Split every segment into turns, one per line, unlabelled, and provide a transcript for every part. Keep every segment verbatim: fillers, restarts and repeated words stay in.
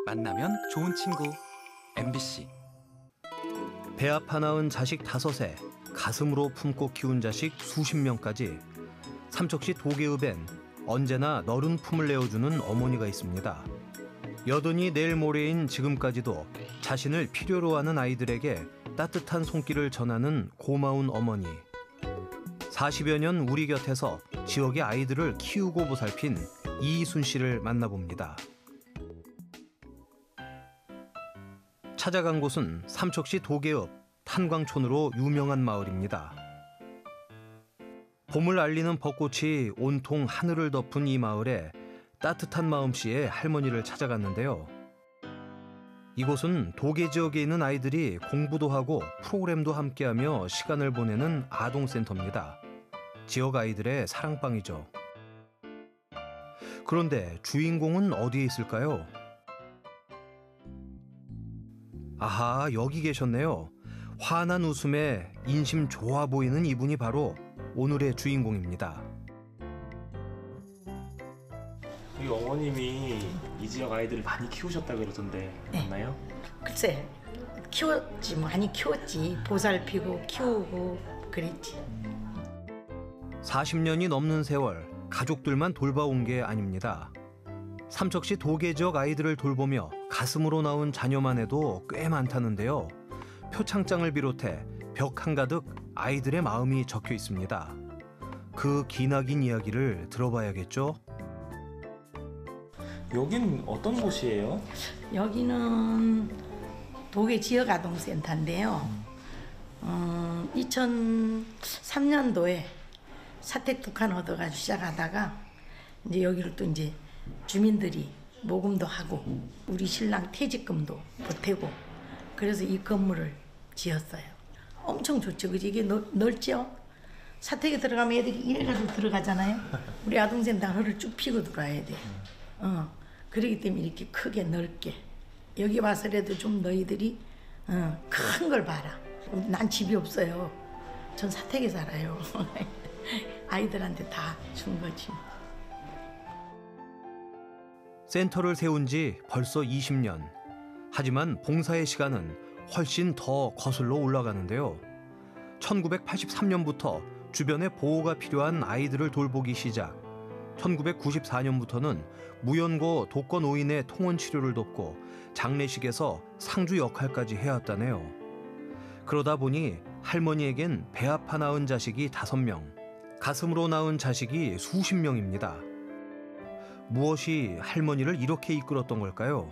만나면 좋은 친구 엠비씨.
배 아파 낳은 자식 다섯에 가슴으로 품고 키운 자식 수십 명까지 삼척시 도계읍엔 언제나 너른 품을 내어주는 어머니가 있습니다. 여든이 내일 모레인 지금까지도 자신을 필요로 하는 아이들에게 따뜻한 손길을 전하는 고마운 어머니. 사십여 년 우리 곁에서 지역의 아이들을 키우고 보살핀 이희순 씨를 만나봅니다. 찾아간 곳은 삼척시 도계읍 탄광촌으로 유명한 마을입니다. 봄을 알리는 벚꽃이 온통 하늘을 덮은 이 마을에 따뜻한 마음씨의 할머니를 찾아갔는데요. 이곳은 도계 지역에 있는 아이들이 공부도 하고 프로그램도 함께하며 시간을 보내는 아동센터입니다. 지역 아이들의 사랑방이죠. 그런데 주인공은 어디에 있을까요? 아하, 여기 계셨네요. 환한 웃음에 인심 좋아 보이는 이분이 바로 오늘의 주인공입니다.
우리 어머님이 이 지역 아이들을 많이 키우셨다 그러던데 맞나요?
네. 글쎄, 키웠지, 많이 키웠지. 보살피고 키우고 그랬지.
사십 년이 넘는 세월 가족들만 돌봐온 게 아닙니다. 삼척시 도계 지역 아이들을 돌보며 가슴으로 낳은 자녀만 해도 꽤 많다는데요. 표창장을 비롯해 벽 한가득 아이들의 마음이 적혀 있습니다. 그 기나긴 이야기를 들어봐야겠죠?
여긴 어떤 곳이에요?
여기는 도계 지역아동센터인데요. 어, 이천삼 년도에 사택 두 칸 얻어가지고 시작하다가 이제 여기를 또 이제 주민들이 모금도 하고 우리 신랑 퇴직금도 보태고 그래서 이 건물을 지었어요. 엄청 좋죠. 그지? 이게 넓, 넓죠? 사택에 들어가면 애들이 이래가지고 들어가잖아요. 우리 아동센터 허를 쭉 펴고 들어와야 돼. 어, 그렇기 때문에 이렇게 크게 넓게. 여기 와서라도 좀 너희들이 어, 큰 걸 봐라. 난 집이 없어요. 전 사택에 살아요. 아이들한테 다 준 거지.
센터를 세운 지 벌써 이십 년. 하지만 봉사의 시간은 훨씬 더 거슬러 올라가는데요. 천구백팔십삼 년부터 주변에 보호가 필요한 아이들을 돌보기 시작. 천구백구십사 년부터는 무연고 독거 노인의 통원 치료를 돕고 장례식에서 상주 역할까지 해왔다네요. 그러다 보니 할머니에겐 배 아파 낳은 자식이 다섯 명, 가슴으로 낳은 자식이 수십 명입니다. 무엇이 할머니를 이렇게 이끌었던 걸까요?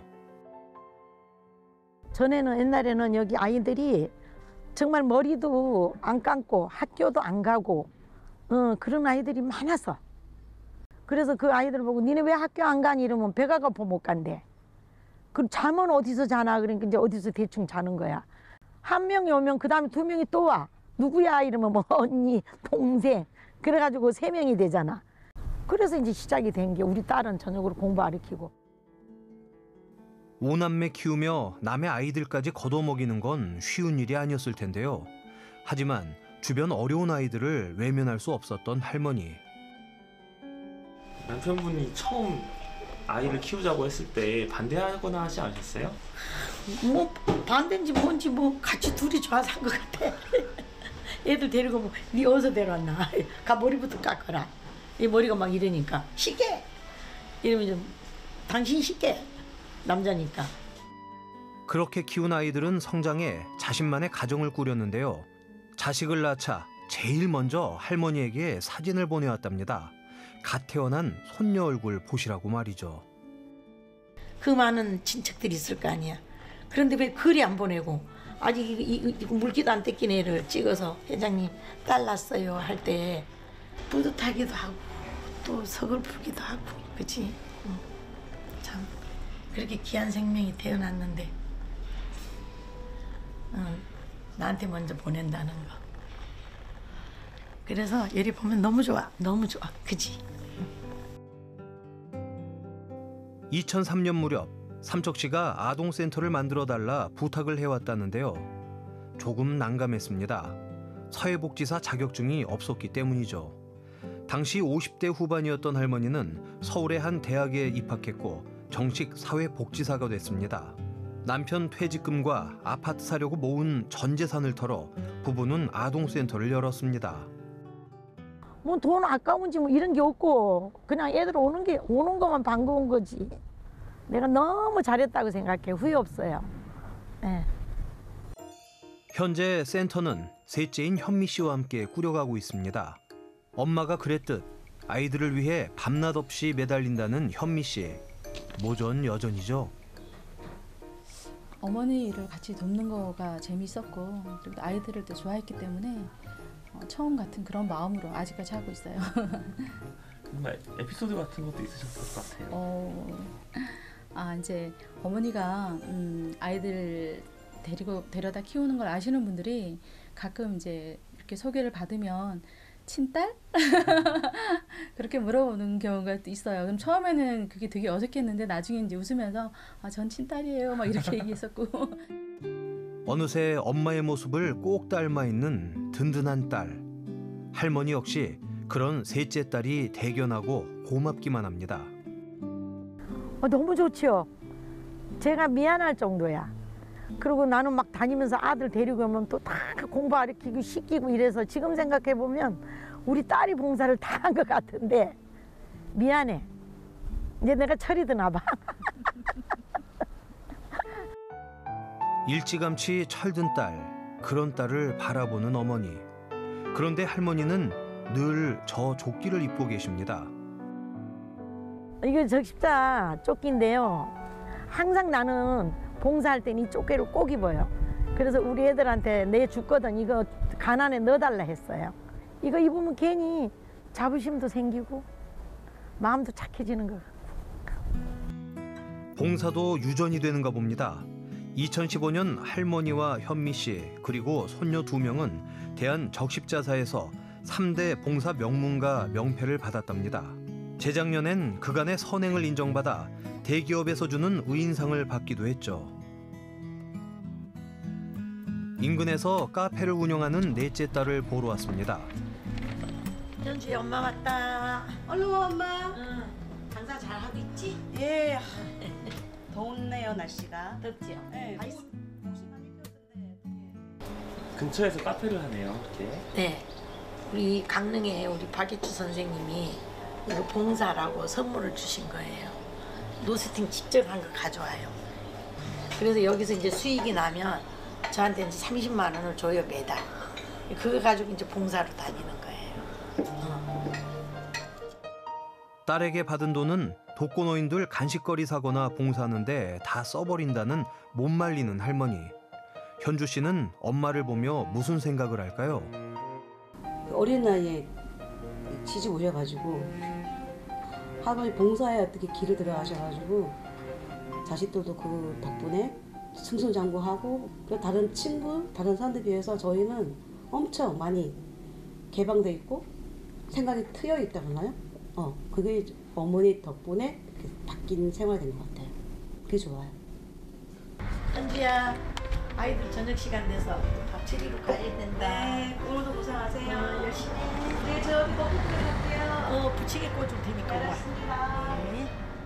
전에는 옛날에는 여기 아이들이 정말 머리도 안 감고 학교도 안 가고 어, 그런 아이들이 많아서 그래서 그 아이들 보고 니네 왜 학교 안 가니 이러면 배가 고파 못 간대. 그럼 잠은 어디서 자나 그러니까 이제 어디서 대충 자는 거야. 한 명이 오면 그 다음에 두 명이 또 와. 누구야 이러면 뭐 언니, 동생 그래가지고 세 명이 되잖아. 그래서 이제 시작이 된 게 우리 딸은 저녁으로 공부 가르치고.
오남매 키우며 남의 아이들까지 걷어먹이는 건 쉬운 일이 아니었을 텐데요. 하지만 주변 어려운 아이들을 외면할 수 없었던 할머니.
남편분이 처음 아이를 키우자고 했을 때 반대하거나 하지 않으셨어요?
뭐 반대인지 뭔지 뭐 같이 둘이 좋아서 한 것 같아. 애들 데리고 뭐 네 어디서 데려왔나. 가 머리부터 깎아라. 이 머리가 막 이러니까 시게 이러면 좀 당신 시게 남자니까.
그렇게 키운 아이들은 성장해 자신만의 가정을 꾸렸는데요. 자식을 낳자 제일 먼저 할머니에게 사진을 보내왔답니다. 갓 태어난 손녀 얼굴 보시라고 말이죠.
그 많은 친척들이 있을 거 아니야. 그런데 왜 글이 안 보내고 아직 이, 이, 이 물기도 안 뜯긴 애를 찍어서 회장님 딸 낳았어요 할 때 뿌듯하기도 하고 또 서글프기도 하고 그치? 응. 참 그렇게 귀한 생명이 태어났는데 응, 나한테 먼저 보낸다는 거. 그래서 얘를 보면 너무 좋아. 너무 좋아. 그치?
이천삼 년 무렵 삼척시가 아동센터를 만들어달라 부탁을 해왔다는데요. 조금 난감했습니다. 사회복지사 자격증이 없었기 때문이죠. 당시 오십 대 후반이었던 할머니는 서울의 한 대학에 입학했고 정식 사회복지사가 됐습니다. 남편 퇴직금과 아파트 사려고 모은 전 재산을 털어 부부는 아동센터를 열었습니다.
뭐 돈 아까운지 뭐 이런 게 없고 그냥 애들 오는 게 오는 것만 반가운 거지. 내가 너무 잘했다고 생각해. 후회 없어요. 네.
현재 센터는 셋째인 현미 씨와 함께 꾸려가고 있습니다. 엄마가 그랬듯 아이들을 위해 밤낮 없이 매달린다는 현미 씨. 모전 여전이죠.
어머니 일을 같이 돕는 거가 재밌었고 그리고 아이들을 또 좋아했기 때문에 어, 처음 같은 그런 마음으로 아직까지 하고 있어요.
정말 에피소드 같은 것도 있으셨을 것 같아요.
어, 아 이제 어머니가 음, 아이들 데리고 데려다 키우는 걸 아시는 분들이 가끔 이제 이렇게 소개를 받으면 친딸? 그렇게 물어보는 경우가 있어요. 그럼 처음에는 그게 되게 어색했는데 나중에 이제 웃으면서 아, 전 친딸이에요. 막 이렇게 얘기했었고.
어느새 엄마의 모습을 꼭 닮아 있는 든든한 딸. 할머니 역시 그런 셋째 딸이 대견하고 고맙기만 합니다.
어, 너무 좋지요. 제가 미안할 정도야. 그리고 나는 막 다니면서 아들 데리고 오면 또 다 공부가르치고 시키고 이래서 지금 생각해 보면 우리 딸이 봉사를 다 한 것 같은데 미안해. 이제 내가 철이 드나 봐.
일찌감치 철든 딸, 그런 딸을 바라보는 어머니. 그런데 할머니는 늘 저 조끼를 입고 계십니다.
이게 적십자 조끼인데요. 항상 나는 봉사할 때는 이 조끼를 꼭 입어요. 그래서 우리 애들한테 내줬거든. 이거 가난에 넣어달라 했어요. 이거 입으면 괜히 자부심도 생기고 마음도 착해지는 거.
봉사도 유전이 되는가 봅니다. 이천십오 년 할머니와 현미 씨 그리고 손녀 두 명은 대한적십자사에서 삼 대 봉사 명문가 명패를 받았답니다. 재작년엔 그간의 선행을 인정받아 대기업에서 주는 의인상을 받기도 했죠. 인근에서 카페를 운영하는 넷째 딸을 보러 왔습니다.
현주야 엄마 왔다.
얼른 와 엄마.
응. 장사 잘하고 있지?
예. 더웠네요 날씨가.
덥지요?
네.
다 있어.
근처에서 카페를 하네요. 이렇게.
네. 우리 강릉에 우리 박예추 선생님이 이거 봉사라고 선물을 주신 거예요. 노스팅 직접 한 거 가져와요. 그래서 여기서 이제 수익이 나면 저한테 이제 삼십만 원을 줘요 매달. 그거 가지고 이제 봉사로 다니는 거예요. 어.
딸에게 받은 돈은 독거노인들 간식거리 사거나 봉사하는데 다 써버린다는 못 말리는 할머니. 현주 씨는 엄마를 보며 무슨 생각을 할까요?
어린 나이에 시집 오셔가지고 할머니 봉사에 어떻게 길을 들어가셔가지고 자식들도 그 덕분에 승승장구하고 다른 친구, 다른 사람들에 비해서 저희는 엄청 많이 개방돼 있고 생각이 트여 있다잖아요. 어, 그게 어머니 덕분에 바뀐 생활이 된 것 같아요. 그게 좋아요.
현주야, 아이들 저녁 시간 돼서 밥 차리러 가야 된다.
네, 오늘도 고생하세요.
어, 열심히 해.
네, 저 어디 먹고 들어갈게요.
어, 부치게 꽂을 테니까. 와.
알았습니다.
네.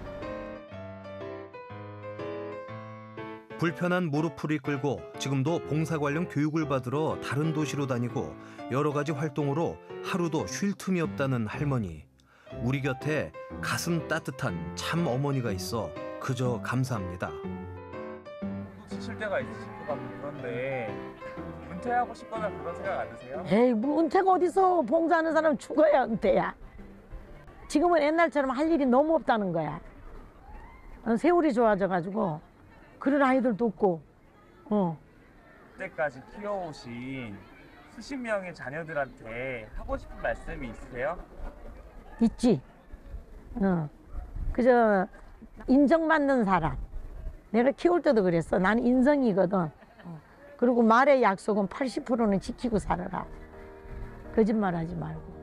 불편한 무릎을 이끌고 지금도 봉사 관련 교육을 받으러 다른 도시로 다니고 여러 가지 활동으로 하루도 쉴 틈이 없다는 할머니. 우리 곁에 가슴 따뜻한 참 어머니가 있어 그저 감사합니다.
지칠 때가 있으실 것 같고 그런데 은퇴하고 싶거나 그런 생각 안 드세요?
에이, 뭐 은퇴가 어디서 봉사하는 사람 죽어야 은퇴야. 지금은 옛날처럼 할 일이 너무 없다는 거야. 어, 세월이 좋아져가지고 그런 아이들도 없고. 어.
그때까지 키워오신 수십 명의 자녀들한테 하고 싶은 말씀이 있으세요?
있지. 어. 그저 인정받는 사람. 내가 키울 때도 그랬어. 나는 인성이거든. 어. 그리고 말의 약속은 팔십 퍼센트는 지키고 살아라. 거짓말하지 말고.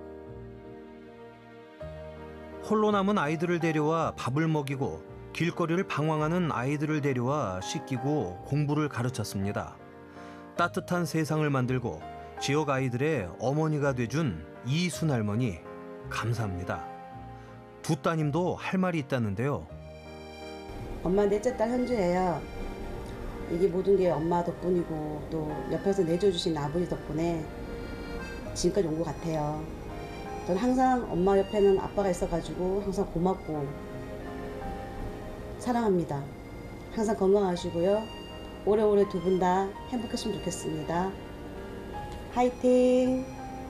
홀로 남은 아이들을 데려와 밥을 먹이고 길거리를 방황하는 아이들을 데려와 씻기고 공부를 가르쳤습니다. 따뜻한 세상을 만들고 지역 아이들의 어머니가 돼준 이순 할머니 감사합니다. 두 따님도 할 말이 있다는데요.
엄마 넷째 딸 현주예요. 이게 모든 게 엄마 덕분이고 또 옆에서 내줘주신 아버지 덕분에 지금까지 온 것 같아요. 저는 항상 엄마 옆에는 아빠가 있어가지고 항상 고맙고 사랑합니다. 항상 건강하시고요. 오래오래 두 분 다 행복했으면 좋겠습니다. 화이팅!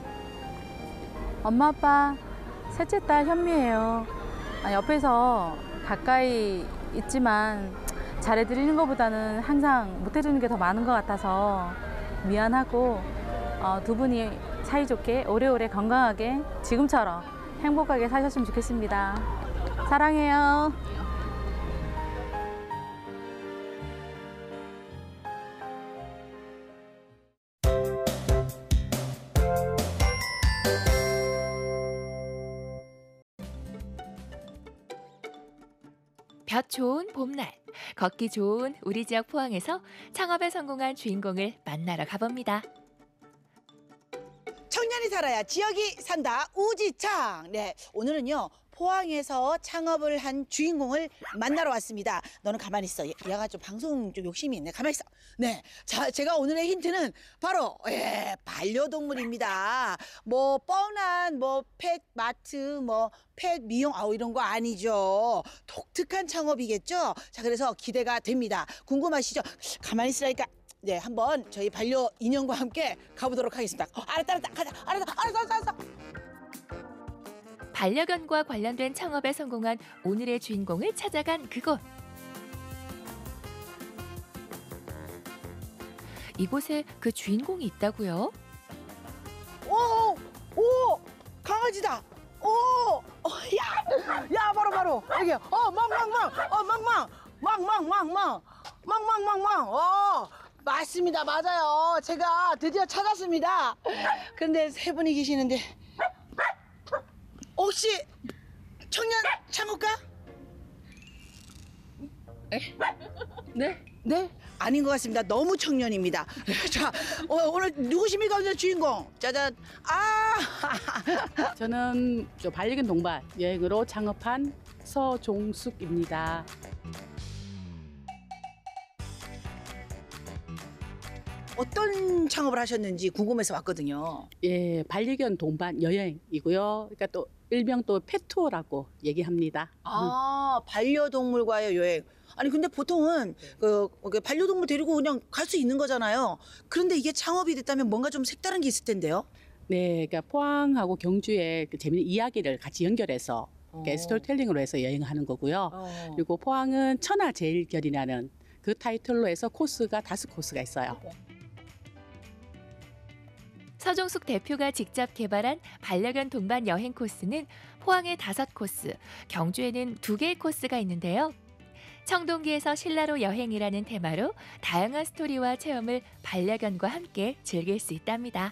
엄마 아빠 셋째 딸 현미예요. 아, 옆에서 가까이 있지만 잘해드리는 것보다는 항상 못해주는 게 더 많은 것 같아서 미안하고 어, 두 분이 사이좋게 오래오래 건강하게 지금처럼 행복하게 사셨으면 좋겠습니다. 사랑해요.
볕 좋은 봄날, 걷기 좋은 우리 지역 포항에서 창업에 성공한 주인공을 만나러 가봅니다.
청년이 살아야 지역이 산다. 우지창. 네, 오늘은요 포항에서 창업을 한 주인공을 만나러 왔습니다. 너는 가만히 있어. 얘- 얘가 좀 방송 좀 욕심이 있네. 가만히 있어. 네, 자 제가 오늘의 힌트는 바로 예, 반려동물입니다. 뭐 뻔한 뭐 펫마트, 뭐 펫 미용 아우 이런 거 아니죠. 독특한 창업이겠죠. 자 그래서 기대가 됩니다. 궁금하시죠? 가만히 있으라니까. 네, 한번 저희 반려 인형과 함께 가보도록 하겠습니다. 어, 알았다, 알았다, 가자, 알았다, 알았어, 알았어, 알았어.
반려견과 관련된 창업에 성공한 오늘의 주인공을 찾아간 그곳. 이곳에 그 주인공이 있다고요?
오, 오, 강아지다. 오, 어, 야, 야, 바로 바로 여기. 어, 망망망, 어, 망망, 망망망망, 망망망망. 어, 맞습니다, 맞아요. 제가 드디어 찾았습니다. 그런데 세 분이 계시는데 혹시 청년 창업가?
네.
네? 아닌 것 같습니다. 너무 청년입니다. 자, 어, 오늘 누구십니까? 오늘 주인공. 짜잔. 아,
저는 저 반려견 동반 여행으로 창업한 서종숙입니다.
어떤 창업을 하셨는지 궁금해서 왔거든요.
예, 반려견 동반 여행이고요. 그러니까 또 일명 또 펫투어라고 얘기합니다.
아, 반려동물과의 여행. 아니 근데 보통은 그, 그 반려동물 데리고 그냥 갈 수 있는 거잖아요. 그런데 이게 창업이 됐다면 뭔가 좀 색다른 게 있을 텐데요.
네, 그러니까 포항하고 경주의 그 재미있는 이야기를 같이 연결해서 이렇게 스토리텔링으로 해서 여행하는 거고요.
어.
그리고 포항은 천하제일결이라는 그 타이틀로 해서 코스가 다섯 코스가 있어요.
서종숙 대표가 직접 개발한 반려견 동반 여행 코스는 포항에 다섯 코스, 경주에는 두 개의 코스가 있는데요. 청동기에서 신라로 여행이라는 테마로 다양한 스토리와 체험을 반려견과 함께 즐길 수 있답니다.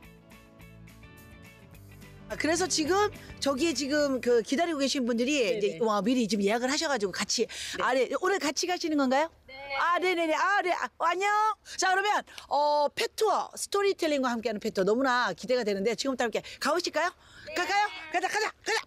아, 그래서 지금 저기에 지금 그 기다리고 계신 분들이
네네.
이제 와, 미리 지금 예약을 하셔가지고 같이
네.
아, 네. 오늘 같이 가시는 건가요? 네. 아, 네네네. 아, 네. 아, 안녕. 자, 그러면 어 펫투어 스토리텔링과 함께하는 펫투어 너무나 기대가 되는데 지금부터 함께 가보실까요? 네. 갈까요? 가자, 가자, 가자.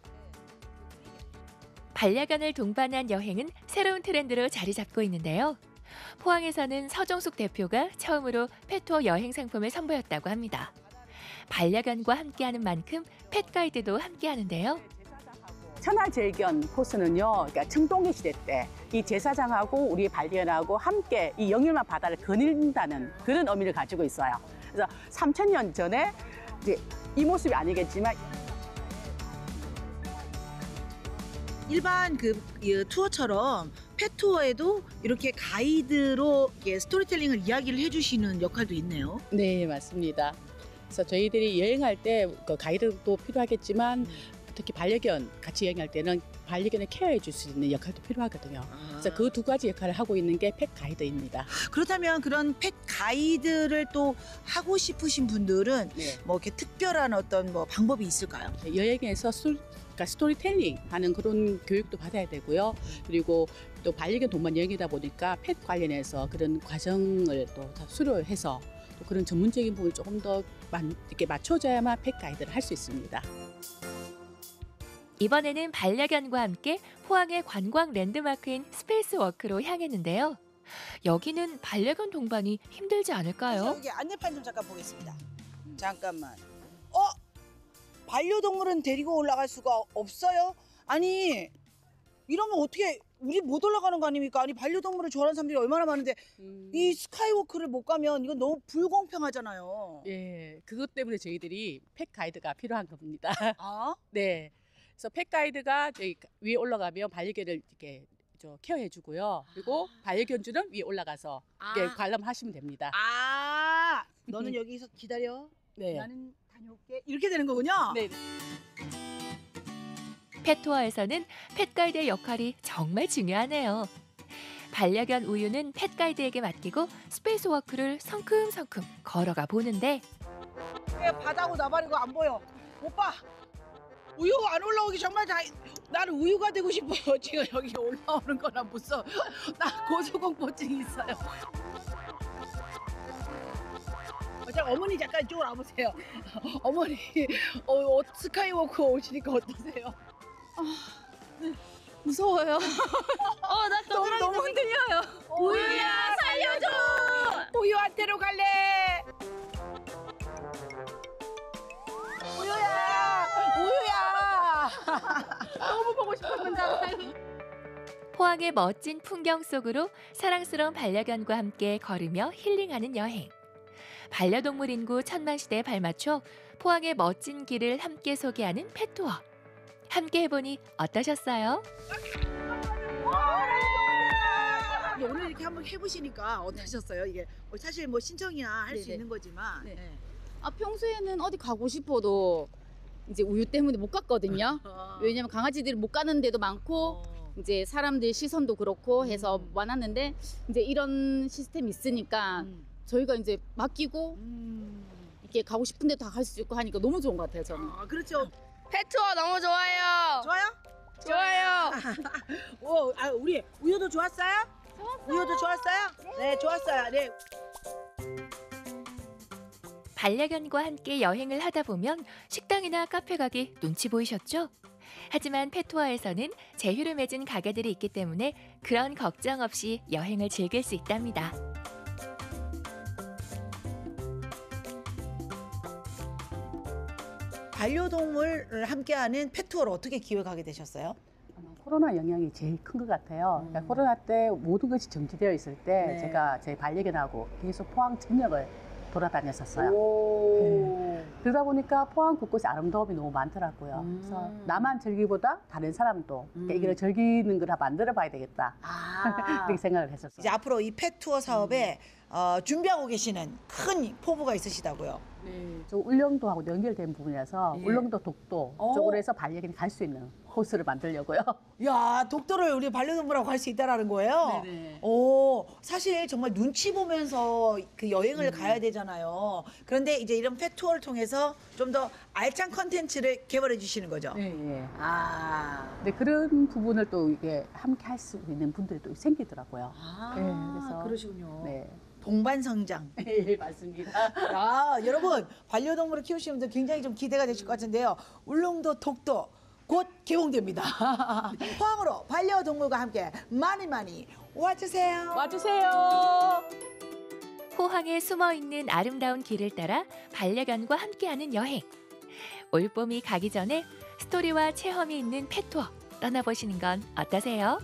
반려견을 동반한 여행은 새로운 트렌드로 자리 잡고 있는데요. 포항에서는 서종숙 대표가 처음으로 펫투어 여행 상품을 선보였다고 합니다. 반려견과 함께하는 만큼 펫 가이드도 함께하는데요.
천하제일견 코스는요, 그러니까 청동기 시대 때 이 제사장하고 우리 반려견하고 함께 이 영일만 바다를 거닌다는 그런 의미를 가지고 있어요. 그래서 삼천 년 전에 이제 이 모습이 아니겠지만
일반 그 이, 투어처럼 펫투어에도 이렇게 가이드로 이렇게 스토리텔링을 이야기를 해주시는 역할도 있네요.
네, 맞습니다. 그래서 저희들이 여행할 때 그 가이드도 필요하겠지만 특히 반려견 같이 여행할 때는 반려견을 케어해 줄 수 있는 역할도 필요하거든요. 그래서 그 두 가지 역할을 하고 있는 게 펫 가이드입니다.
그렇다면 그런 펫 가이드를 또 하고 싶으신 분들은
네.
뭐 이렇게 특별한 어떤 뭐 방법이 있을까요?
여행에서 술, 그러니까 스토리텔링 하는 그런 교육도 받아야 되고요. 그리고 또 반려견 동반 여행이다 보니까 펫 관련해서 그런 과정을 또 다 수료해서 또 그런 전문적인 부분을 조금 더 이렇게 맞춰줘야만 펫 가이드를 할 수 있습니다.
이번에는 반려견과 함께 포항의 관광 랜드마크인 스페이스워크로 향했는데요. 여기는 반려견 동반이 힘들지 않을까요?
여기 안내판 좀 잠깐 보겠습니다. 잠깐만. 어? 반려동물은 데리고 올라갈 수가 없어요? 아니 이러면 어떻게 우리 못 올라가는 거 아닙니까? 아니 반려동물을 좋아하는 사람들이 얼마나 많은데
음.
이 스카이워크를 못 가면 이건 너무 불공평하잖아요.
예, 그것 때문에 저희들이 펫 가이드가 필요한 겁니다.
아?
네. 그래서 펫 가이드가 저희 위에 올라가면 반려견을 이렇게 저 케어해주고요. 그리고 반려견주는 위에 올라가서 이렇게
아.
관람하시면 됩니다.
아, 너는 여기서 기다려.
네.
나는 다녀올게. 이렇게 되는 거군요.
네.
펫투어에서는 펫가이드의 역할이 정말 중요하네요. 반려견 우유는 펫가이드에게 맡기고 스페이스워크를 성큼성큼 걸어가 보는데
왜 바다고 나발이고 안 보여? 오빠, 우유 안 올라오기 정말 다. 나는 우유가 되고 싶어요. 지금 여기 올라오는 거나 무서워. 나 고소공포증 있어요. 어, 자, 어머니 잠깐 이쪽으로 와보세요. 어머니, 어, 어, 스카이워크 오시니까 어떠세요?
무서워요. 어, 나 너무 너무 흔들려요. 우유야, 살려줘.
우유한테로 갈래. 우유야, 우유야.
너무 보고 싶었는데.
포항의 멋진 풍경 속으로 사랑스러운 반려견과 함께 걸으며 힐링하는 여행. 반려동물 인구 천만 시대에 발맞춰 포항의 멋진 길을 함께 소개하는 펫투어. 함께 해보니 어떠셨어요?
오늘 이렇게 한번 해보시니까 어떠셨어요? 이게 사실 뭐 신청이나 할 수
네네.
있는 거지만
네.
네.
아, 평소에는 어디 가고 싶어도 이제 우유 때문에 못 갔거든요.
어.
왜냐면 강아지들이 못 가는 데도 많고
어.
이제 사람들 시선도 그렇고 해서
음.
많았는데 이제 이런 시스템이 있으니까
음.
저희가 이제 맡기고
음.
이렇게 가고 싶은 데 다 갈 수 있고 하니까 너무 좋은 것 같아요, 저는.
아, 그렇죠.
펫투어 너무 좋아요.
좋아요?
좋아요.
오, 아, 우리 우유도 좋았어요? 우유도 좋았어요? 네, 좋았어요. 네.
반려견과 함께 여행을 하다 보면 식당이나 카페 가기 눈치 보이셨죠? 하지만 펫투어에서는 제휴를 맺은 가게들이 있기 때문에 그런 걱정 없이 여행을 즐길 수 있답니다.
반려동물을 함께하는 펫투어를 어떻게 기획하게 되셨어요?
아마 코로나 영향이 제일 큰 것 같아요. 그러니까 코로나 때 모든 것이 정지되어 있을 때
네.
제가 제 반려견하고 계속 포항 전역을 돌아다녔었어요.
오.
네. 그러다 보니까 포항 곳곳에 아름다움이 너무 많더라고요.
음.
그래서 나만 즐기보다 다른 사람도
음.
이걸 즐기는 걸 만들어 봐야 되겠다.
아.
그렇게 생각을 했었어요.
이제 앞으로 이 펫투어 사업에 어, 준비하고 계시는 큰 포부가 있으시다고요.
네. 저 울릉도하고 연결된 부분이라서
예.
울릉도 독도
오.
쪽으로 해서 반려견이 갈 수 있는 코스를 만들려고요.
야, 독도를 우리 반려동물하고 갈 수 있다라는 거예요?
네네.
오, 사실 정말 눈치 보면서 그 여행을
음.
가야 되잖아요. 그런데 이제 이런 펫투어를 통해서 좀 더 알찬 컨텐츠를 개발해 주시는 거죠?
네. 예.
아.
근데 그런 부분을 또 이게 함께 할 수 있는 분들이 또 생기더라고요.
아,
네, 그래서-
그러시군요.
네.
동반 성장.
예, 맞습니다.
야, 여러분 반려동물을 키우시는 분들 굉장히 좀 기대가 되실 것 같은데요. 울릉도 독도 곧 개봉됩니다. 포항으로 반려동물과 함께 많이 많이 와주세요.
와주세요.
포항에 숨어있는 아름다운 길을 따라 반려견과 함께하는 여행. 올봄이 가기 전에 스토리와 체험이 있는 펫투어 떠나보시는 건 어떠세요?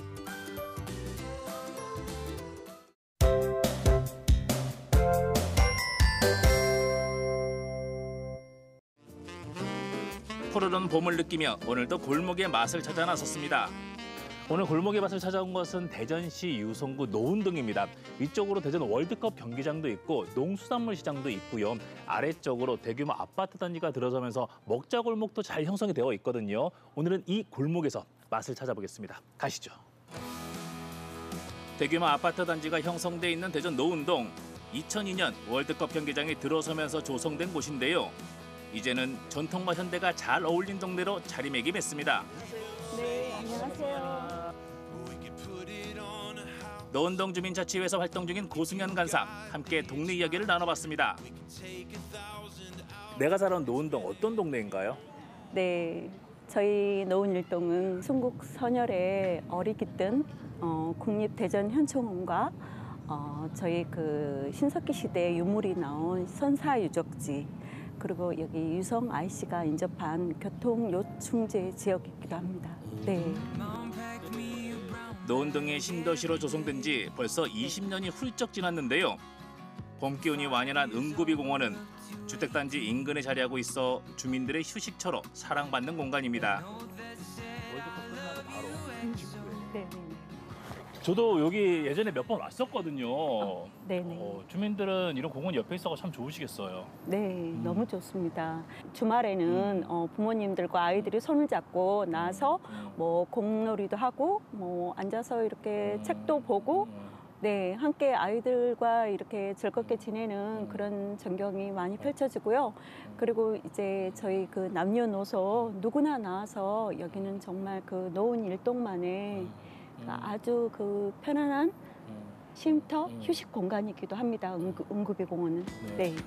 푸르른 봄을 느끼며 오늘도 골목의 맛을 찾아 나섰습니다. 오늘 골목의 맛을 찾아온 것은 대전시 유성구 노은동입니다. 위쪽으로 대전 월드컵 경기장도 있고 농수산물 시장도 있고요. 아래쪽으로 대규모 아파트 단지가 들어서면서 먹자 골목도 잘 형성이 되어 있거든요. 오늘은 이 골목에서 맛을 찾아보겠습니다. 가시죠. 대규모 아파트 단지가 형성돼 있는 대전 노은동. 이천이 년 월드컵 경기장이 들어서면서 조성된 곳인데요. 이제는 전통과 현대가 잘 어울린 동네로 자리매김했습니다.
네, 안녕하세요.
노은동 주민자치회에서 활동 중인 고승현 간사, 함께 동네 이야기를 나눠봤습니다. 내가 살아온 노은동 어떤 동네인가요?
네, 저희 노은일동은 순국 선열에 어리 깃든 어, 국립대전현충원과 어, 저희 그 신석기 시대 유물이 나온 선사 유적지, 그리고 여기 유성 아이씨가 인접한 교통 요충지 지역이기도 합니다. 네.
노은동의 신도시로 조성된 지 벌써 이십 년이 훌쩍 지났는데요. 봄 기운이 완연한 응구비 공원은 주택단지 인근에 자리하고 있어 주민들의 휴식처로 사랑받는 공간입니다.
네.
저도 여기 예전에 몇 번 왔었거든요.
어, 네네.
어, 주민들은 이런 공원 옆에 있어서 참 좋으시겠어요.
네, 음. 너무 좋습니다. 주말에는 음. 어, 부모님들과 아이들이 손을 잡고 나서
음.
뭐 공놀이도 하고 뭐 앉아서 이렇게
음.
책도 보고 네, 함께 아이들과 이렇게 즐겁게 지내는 그런 전경이 많이 펼쳐지고요. 그리고 이제 저희 그 남녀노소 누구나 나와서 여기는 정말 그 노은 일동만의 아주 그 편안한 쉼터, 휴식 공간이기도 합니다. 응급, 응급의 공원은. 네. 네.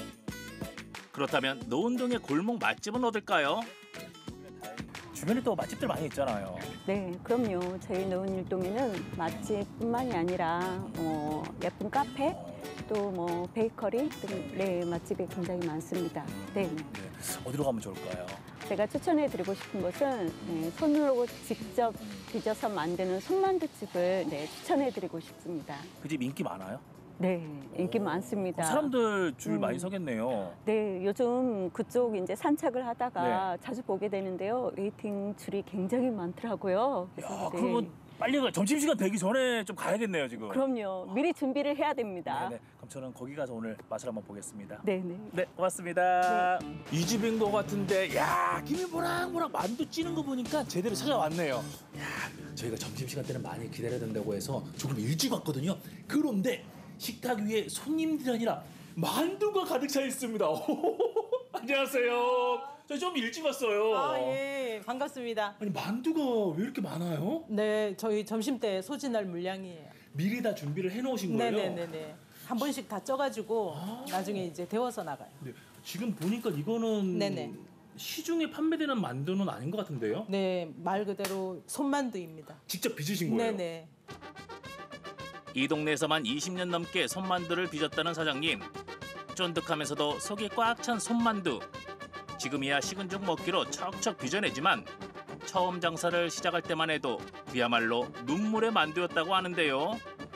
그렇다면 노은동의 골목 맛집은 어딜까요? 주변에 또 맛집들 많이 있잖아요.
네, 그럼요. 저희 노은일동에는 맛집뿐만이 아니라 어, 예쁜 카페, 또 뭐 베이커리 등 네, 맛집이 굉장히 많습니다. 네.
네. 어디로 가면 좋을까요?
제가 추천해드리고 싶은 곳은 네, 손으로 직접 빚어서 만드는 손만두집을 네, 추천해드리고 싶습니다.
그 집 인기 많아요?
네, 인기 오. 많습니다.
사람들 줄
음.
많이 서겠네요.
네, 요즘 그쪽 이제 산책을 하다가
네.
자주 보게 되는데요. 웨이팅 줄이 굉장히 많더라고요. 그래서
야,
네.
그러면 빨리 가, 점심시간 되기 전에 좀 가야겠네요, 지금.
그럼요. 미리 준비를 해야 됩니다.
네네. 그럼 저는 거기 가서 오늘 맛을 한번 보겠습니다.
네네.
네, 고맙습니다.
네.
이 집인 것 같은데, 야, 김이 모락모락 만두 찌는 거 보니까 제대로 찾아왔네요. 야, 저희가 점심시간 때는 많이 기다려야 된다고 해서 조금 일찍 왔거든요. 그런데 식탁 위에 손님들이 아니라 만두가 가득 차 있습니다. 안녕하세요. 저희 좀 일찍 왔어요.
아, 예. 반갑습니다.
아니, 만두가 왜 이렇게 많아요?
네, 저희 점심 때 소진할 물량이에요.
미리 다 준비를 해놓으신 거예요?
네네네네. 한 번씩 다 쪄가지고 아 나중에 이제 데워서 나가요.
네. 지금 보니까 이거는
네네.
시중에 판매되는 만두는 아닌 것 같은데요?
네, 말 그대로 손만두입니다.
직접 빚으신 거예요?
네네.
이 동네에서만 이십 년 넘게 손만두를 빚었다는 사장님. 쫀득하면서도 속이 꽉 찬 손만두. 지금이야 식은 죽 먹기로 척척 빚어내지만 처음 장사를 시작할 때만 해도 그야말로 눈물의 만두였다고 하는데요.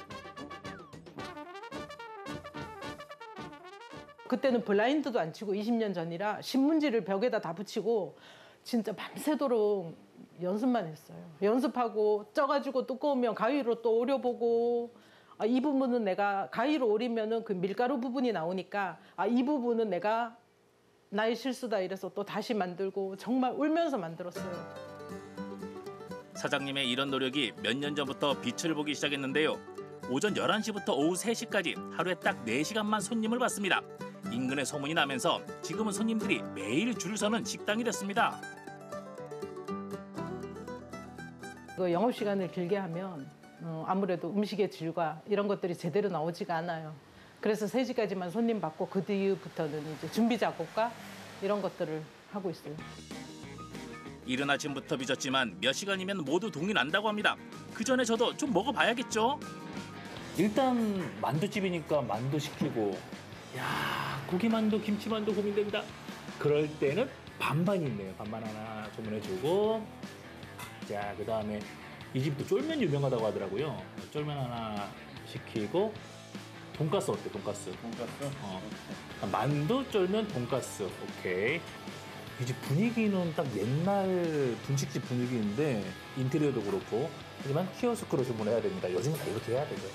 그때는 블라인드도 안 치고 이십 년 전이라 신문지를 벽에다 다 붙이고 진짜 밤새도록 연습만 했어요. 연습하고 쪄가지고 두꺼우면 가위로 또 오려보고 아, 이 부분은 내가 가위로 오리면은 그 밀가루 부분이 나오니까 아, 이 부분은 내가 나의 실수다 이래서 또 다시 만들고 정말 울면서 만들었어요.
사장님의 이런 노력이 몇 년 전부터 빛을 보기 시작했는데요. 오전 열한 시부터 오후 세 시까지 하루에 딱 네 시간만 손님을 받습니다. 인근에 소문이 나면서 지금은 손님들이 매일 줄을 서는 식당이 됐습니다.
그 영업시간을 길게 하면 어, 아무래도 음식의 질과 이런 것들이 제대로 나오지가 않아요. 그래서 세 시까지만 손님 받고 그 뒤부터는 이제 준비 작업과 이런 것들을 하고 있어요.
이른 아침부터 빚었지만 몇 시간이면 모두 동이 난다고 합니다. 그 전에 저도 좀 먹어봐야겠죠? 일단 만두집이니까 만두 시키고 야 고기만두, 김치만두 고민됩니다. 그럴 때는 반반이 있네요. 반반 하나 주문해주고 자 그다음에 이 집도 쫄면 유명하다고 하더라고요. 쫄면 하나 시키고 돈가스 어때? 돈가스. 돈가스? 어. 만두, 쫄면, 돈가스. 오케이. 이 집 분위기는 딱 옛날 분식집 분위기인데 인테리어도 그렇고 하지만 키오스크로 주문해야 됩니다. 요즘은 다 이렇게 해야 되죠.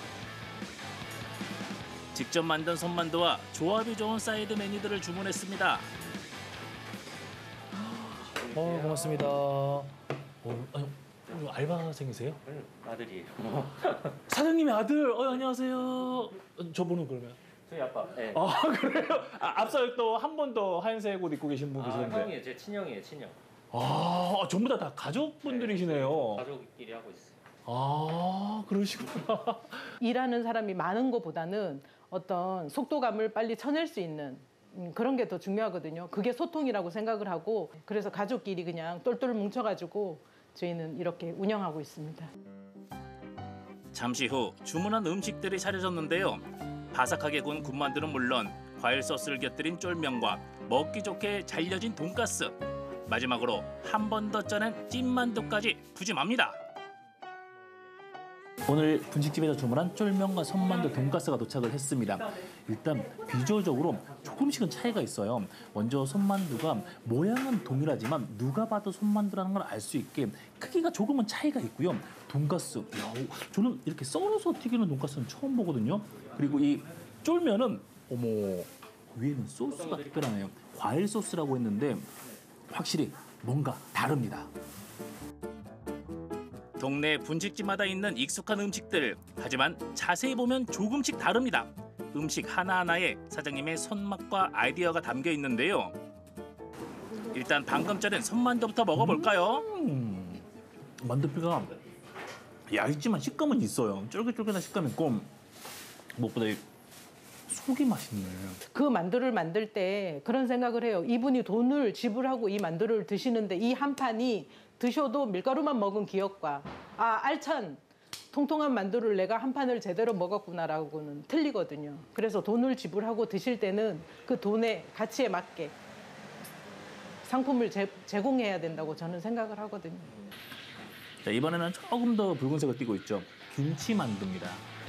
직접 만든 손만두와 조합이 좋은 사이드 메뉴들을 주문했습니다. 어, 고맙습니다. 어, 아니, 알바생이세요?
응, 아들이에요.
사장님의 아들. 어, 안녕하세요. 저분은 그러면?
저희 아빠. 네.
아 그래요? 아, 앞서 또 한 번 더 하얀색 옷 입고 계신 분
아,
계셨는데.
형이에요. 제 친형이에요, 친형.
아 전부 다, 다 가족분들이시네요.
네, 가족끼리 하고 있어요.
아 그러시구나.
일하는 사람이 많은 것보다는 어떤 속도감을 빨리 쳐낼 수 있는 음, 그런 게 더 중요하거든요. 그게 소통이라고 생각을 하고 그래서 가족끼리 그냥 똘똘 뭉쳐가지고 저희는 이렇게 운영하고 있습니다.
잠시 후 주문한 음식들이 차려졌는데요. 바삭하게 구운 군만두는 물론 과일 소스를 곁들인 쫄면과 먹기 좋게 잘려진 돈가스. 마지막으로 한 번 더 짜낸 찐만두까지 푸짐합니다. 오늘 분식집에서 주문한 쫄면과 손만두, 돈가스가 도착을 했습니다. 일단 비주얼적으로 조금씩은 차이가 있어요. 먼저 손만두가 모양은 동일하지만 누가 봐도 손만두라는 걸 알 수 있게 크기가 조금은 차이가 있고요. 돈가스, 야, 저는 이렇게 썰어서 튀기는 돈가스는 처음 보거든요. 그리고 이 쫄면은 어머, 위에는 소스가 특별하네요. 과일 소스라고 했는데 확실히 뭔가 다릅니다. 동네 분식집마다 있는 익숙한 음식들. 하지만 자세히 보면 조금씩 다릅니다. 음식 하나하나에 사장님의 손맛과 아이디어가 담겨 있는데요. 일단 방금 자른 손만두부터 먹어볼까요? 음, 만두피가 얇지만 식감은 있어요. 쫄깃쫄깃한 식감이 있고 무엇보다 이 속이 맛있네.
그 만두를 만들 때 그런 생각을 해요. 이분이 돈을 지불하고 이 만두를 드시는데 이 한 판이 드셔도 밀가루만 먹은 기억과 아 알찬 통통한 만두를 내가 한 판을 제대로 먹었구나라고는 틀리거든요. 그래서 돈을 지불하고 드실 때는 그 돈의 가치에 맞게 상품을 제, 제공해야 된다고 저는 생각을 하거든요.
자, 이번에는 조금 더 붉은색을 띠고 있죠. 김치만두입니다.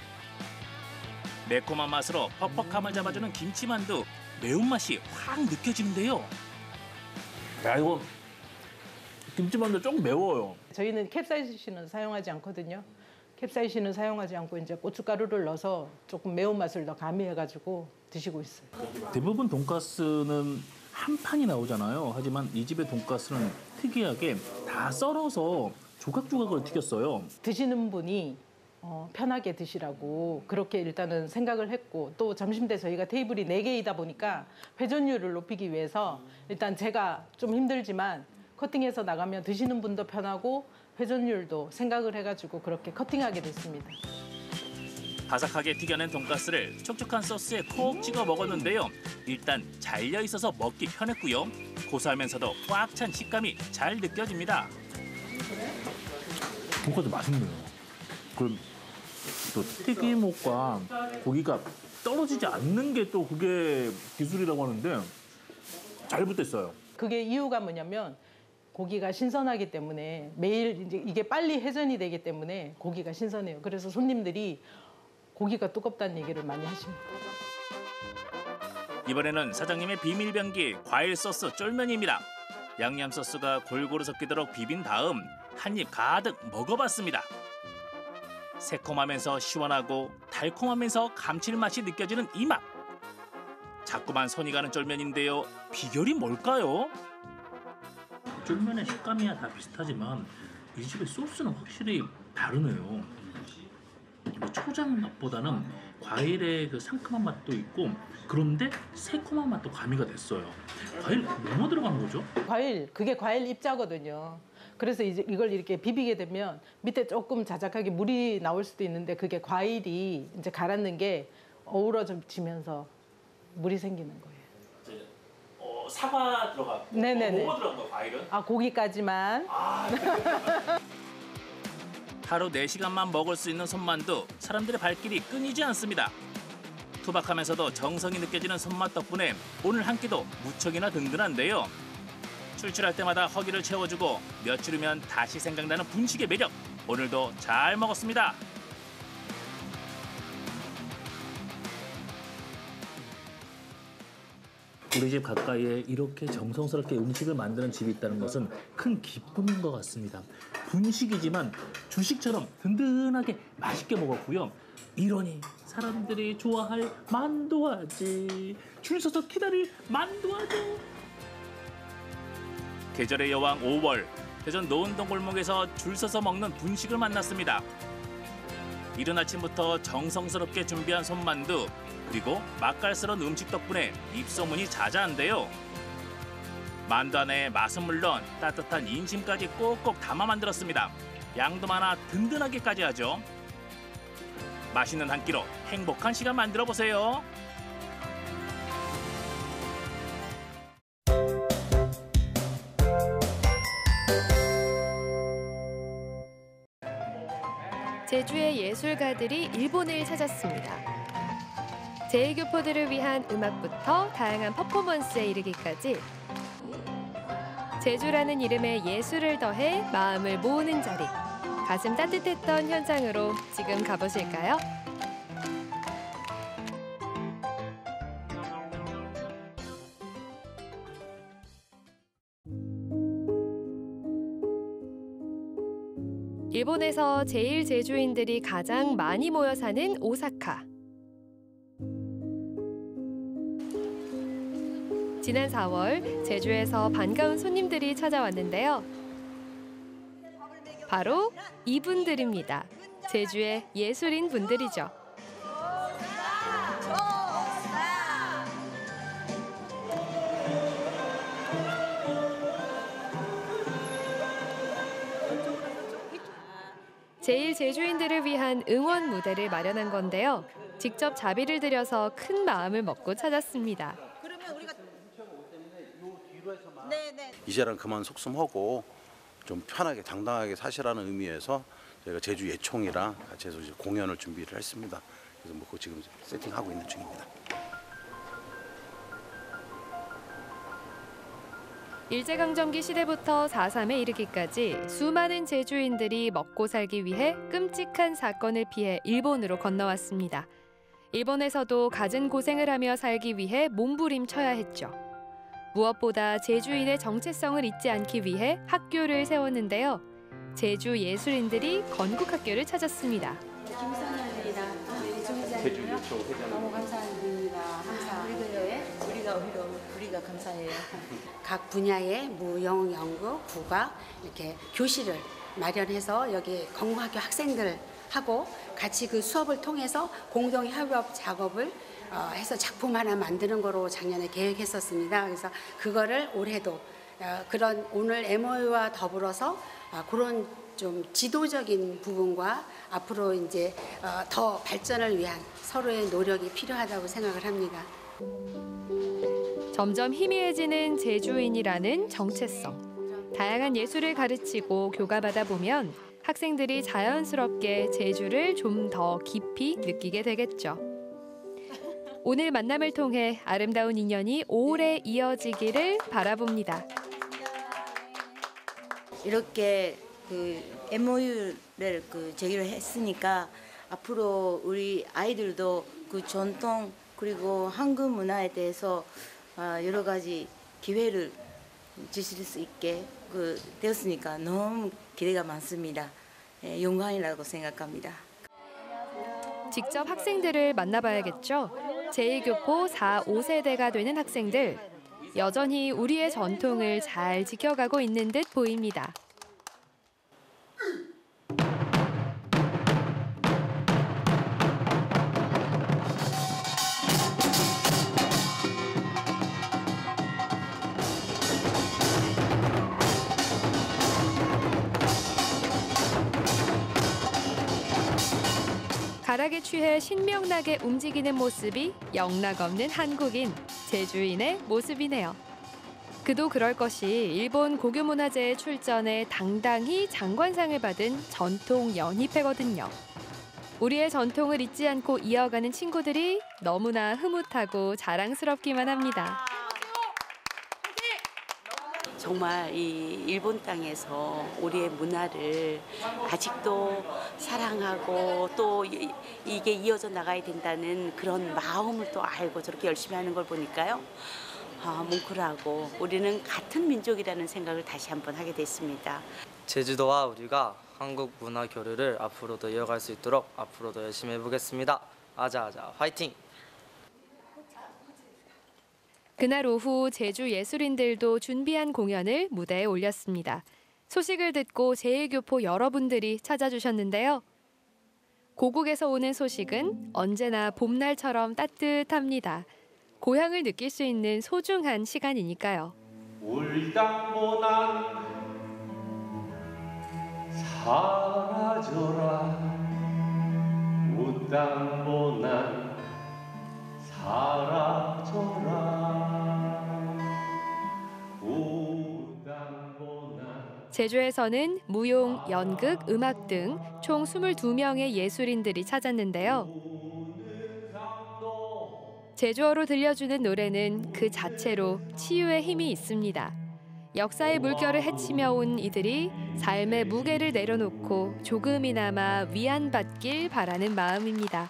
매콤한 맛으로 퍽퍽함을 잡아주는 김치만두. 매운맛이 확 느껴지는데요. 야, 이거 김치만두 좀 매워요.
저희는 캡사이신은 사용하지 않거든요. 캡사이신은 사용하지 않고 이제 고춧가루를 넣어서 조금 매운맛을 더 가미해가지고 드시고 있어요.
대부분 돈가스는 한 판이 나오잖아요. 하지만 이 집의 돈가스는 특이하게 다 썰어서 조각조각을 튀겼어요.
드시는 분이 어, 편하게 드시라고 그렇게 일단은 생각을 했고 또 점심 때 저희가 테이블이 네 개이다 보니까 회전율을 높이기 위해서 일단 제가 좀 힘들지만 커팅해서 나가면 드시는 분도 편하고 회전율도 생각을 해가지고 그렇게 커팅하게 됐습니다.
바삭하게 튀겨낸 돈가스를 촉촉한 소스에 콕 찍어 먹었는데요. 일단 잘려 있어서 먹기 편했고요. 고소하면서도 꽉 찬 식감이 잘 느껴집니다. 돈가스 맛있네요. 그 또 튀김옷과 고기가 떨어지지 않는 게 또 그게 기술이라고 하는데 잘 붙어 있어요.
그게 이유가 뭐냐면 고기가 신선하기 때문에 매일 이제 이게 빨리 회전이 되기 때문에 고기가 신선해요. 그래서 손님들이 고기가 두껍다는 얘기를 많이 하십니다.
이번에는 사장님의 비밀 병기 과일 소스 쫄면입니다. 양념 소스가 골고루 섞이도록 비빈 다음 한 입 가득 먹어봤습니다. 새콤하면서 시원하고 달콤하면서 감칠맛이 느껴지는 이 맛. 자꾸만 손이 가는 쫄면인데요. 비결이 뭘까요? 쫄면의 식감이야 다 비슷하지만 이 집의 소스는 확실히 다르네요. 초장 맛보다는 과일의 그 상큼한 맛도 있고 그런데 새콤한 맛도 가미가 됐어요. 과일 뭐뭐 들어가는 거죠?
과일, 그게 과일 입자거든요. 그래서 이제 이걸 이렇게 비비게 되면 밑에 조금 자작하게 물이 나올 수도 있는데 그게 과일이 이제 갈았는 게 어우러지면서 물이 생기는 거예요.
어, 사과 들어가고
네네네.
어, 뭐가 들어간 거예요, 과일은?
아, 고기까지만.
아, 하루 네 시간만 먹을 수 있는 손만두. 사람들의 발길이 끊이지 않습니다. 투박하면서도 정성이 느껴지는 손맛 덕분에 오늘 한 끼도 무척이나 든든한데요. 출출할 때마다 허기를 채워주고 며칠 후면 다시 생각나는 분식의 매력. 오늘도 잘 먹었습니다. 우리 집 가까이에 이렇게 정성스럽게 음식을 만드는 집이 있다는 것은 큰 기쁨인 것 같습니다. 분식이지만 주식처럼 든든하게 맛있게 먹었고요. 이러니 사람들이 좋아할 만두하지. 줄 서서 기다릴 만두하죠. 계절의 여왕 오월, 대전 노은동 골목에서 줄 서서 먹는 분식을 만났습니다. 이른 아침부터 정성스럽게 준비한 손만두, 그리고 맛깔스러운 음식 덕분에 입소문이 자자한데요. 만두 안에 맛은 물론 따뜻한 인심까지 꼭꼭 담아 만들었습니다. 양도 많아 든든하게까지 하죠. 맛있는 한 끼로 행복한 시간 만들어 보세요.
제주의 예술가들이 일본을 찾았습니다. 제일 교포들을 위한 음악부터 다양한 퍼포먼스에 이르기까지 제주라는 이름에 예술을 더해 마음을 모으는 자리. 가슴 따뜻했던 현장으로 지금 가보실까요? 일본에서 제일 제주인들이 가장 많이 모여 사는 오사카. 지난 사월 제주에서 반가운 손님들이 찾아왔는데요. 바로 이분들입니다. 제주의 예술인 분들이죠. 제일 제주인들을 위한 응원 무대를 마련한 건데요. 직접 자비를 들여서 큰 마음을 먹고 찾았습니다.
이제는 그만 속숨하고 좀 편하게 당당하게 사시라는 의미에서 저희가 제주 예총이랑 같이 해서 이제 공연을 준비를 했습니다. 그래서 뭐 그거 지금 세팅하고 있는 중입니다.
일제강점기 시대부터 사 삼에 이르기까지 수많은 제주인들이 먹고 살기 위해 끔찍한 사건을 피해 일본으로 건너왔습니다. 일본에서도 갖은 고생을 하며 살기 위해 몸부림쳐야 했죠. 무엇보다 제주인의 정체성을 잊지 않기 위해 학교를 세웠는데요. 제주 예술인들이 건국학교를 찾았습니다.
제주 예총 회장 너무 감사합니다. 항상 우리가 우리가 오히려 우리가 감사해요. 각 분야의 무용, 연극, 국악 이렇게 교실을 마련해서 여기 건국학교 학생들하고 같이 그 수업을 통해서 공동 협업 작업을 어, 해서 작품 하나 만드는 거로 작년에 계획했었습니다. 그래서 그거를 올해도 어, 그런 오늘 엠오유와 더불어서 어, 그런 좀 지도적인 부분과 앞으로 이제 어, 더 발전을 위한 서로의 노력이 필요하다고 생각을 합니다.
점점 희미해지는 제주인이라는 정체성. 다양한 예술을 가르치고 교감하다 보면 학생들이 자연스럽게 제주를 좀 더 깊이 느끼게 되겠죠. 오늘 만남을 통해 아름다운 인연이 오래 이어지기를 바라봅니다.
이렇게 그 엠오유를 그 제기를 했으니까 앞으로 우리 아이들도 그 전통 그리고 한국 문화에 대해서 여러 가지 기회를 주실 수 있게 그 되었으니까 너무 기대가 많습니다. 예, 영광이라고 생각합니다.
직접 학생들을 만나봐야겠죠. 제일 교포 사, 오 세대가 되는 학생들. 여전히 우리의 전통을 잘 지켜가고 있는 듯 보입니다. 가락에 취해 신명나게 움직이는 모습이 영락없는 한국인, 제주인의 모습이네요. 그도 그럴 것이 일본 고교문화재에 출전해 당당히 장관상을 받은 전통 연희패거든요. 우리의 전통을 잊지 않고 이어가는 친구들이 너무나 흐뭇하고 자랑스럽기만 합니다.
정말 이 일본 땅에서 우리의 문화를 아직도 사랑하고 또 이게 이어져 나가야 된다는 그런 마음을 또 알고 저렇게 열심히 하는 걸 보니까요. 아, 뭉클하고 우리는 같은 민족이라는 생각을 다시 한번 하게 됐습니다.
제주도와 우리가 한국 문화 교류를 앞으로도 이어갈 수 있도록 앞으로도 열심히 해보겠습니다. 아자아자 화이팅!
그날 오후 제주 예술인들도 준비한 공연을 무대에 올렸습니다. 소식을 듣고 제일 교포 여러분들이 찾아주셨는데요. 고국에서 오는 소식은 언제나 봄날처럼 따뜻합니다. 고향을 느낄 수 있는 소중한 시간이니까요.
울당보난 사라져라 웃당보난 사라져라 웃당보난
제주에서는 무용, 연극, 음악 등 총 스물두 명의 예술인들이 찾았는데요. 제주어로 들려주는 노래는 그 자체로 치유의 힘이 있습니다. 역사의 물결을 헤치며 온 이들이 삶의 무게를 내려놓고 조금이나마 위안받길 바라는 마음입니다.